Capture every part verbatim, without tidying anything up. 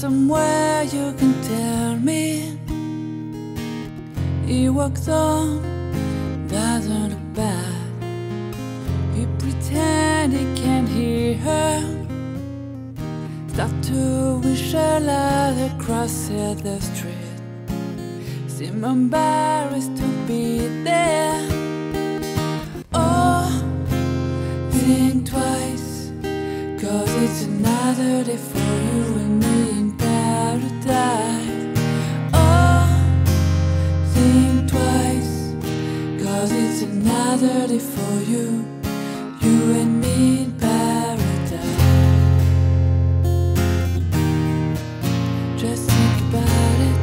somewhere you can tell me. He walks on, doesn't look bad. He pretend he can't hear her. Start to wish her luck across the street. Seem embarrassed to be there. Oh, think twice, cause it's another day for you and me in paradise. Oh, think twice, cause it's another day for you, you and me in paradise. Just think about it.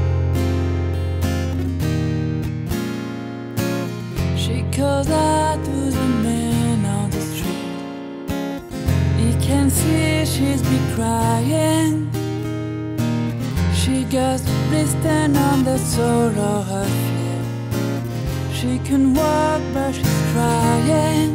She calls out to the man on the street. He can see she's been crying. She got blistered on the sole of her feet. She can walk but she's crying.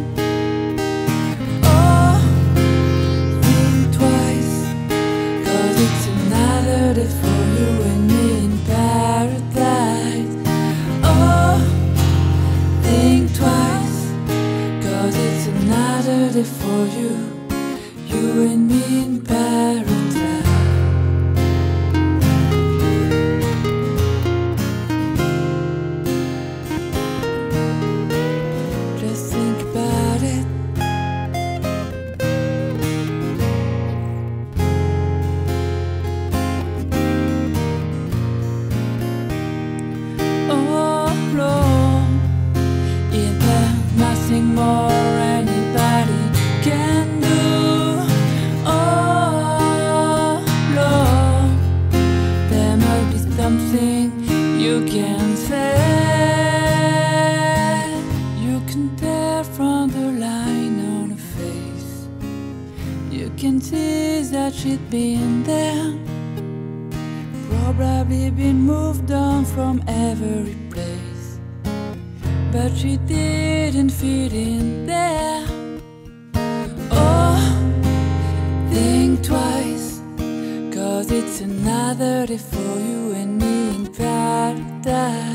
Oh, think twice, cause it's another day for you and me in paradise. Oh, think twice, cause it's another day for you, you and me in paradise. Just think about it. Oh Lord, is there nothing more anybody can do? Oh Lord, there must be something you can say. You can tell from the line on her face. You can see that she's been there. Probably been moved on from every place, but she didn't fit in there. Oh, think twice, cause it's another day for you and me in paradise.